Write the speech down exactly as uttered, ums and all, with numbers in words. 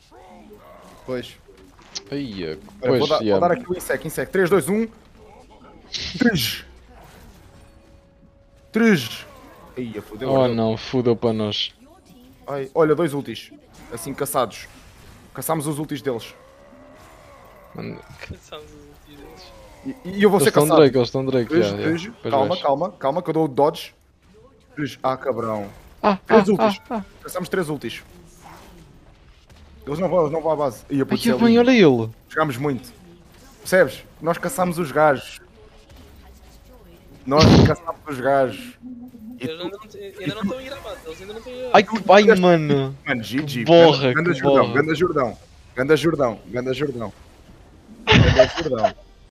Pois. Aí, Olha, pois, vou, dar, yeah. vou dar aqui o insec, insec. três, dois, um. três. três. Aí, fodeu. Oh ardeu. não, fudeu para nós. Ai, olha, dois ultis. Assim, caçados. Caçámos os ultis deles. Mano, Caçámos os ultis deles. E, e eu vou eles ser estão caçado. Drake, eles estão Drake. três, já, três. já. Pois Calma, vais. calma, calma, que eu dou o dodge. três. Ah, cabrão. Ah, três ah, ultis. ah, ah. Caçámos três ultis. Eles não vão, eles não vão à base. Ia, Ai, putz, que é bem, lindo. olha ele. Jogámos muito. Percebes? Nós caçámos os gajos. Nós caçámos os gajos. E Eles tu, ainda não, te- ainda não estão a ir à base, eles ainda não estão a ir à Ai, base. que bem, mano. mano, G G. Que borra, Ganda que Jordão, borra. Ganda Jordão. Ganda Jordão, Ganda Jordão. Ganda Jordão.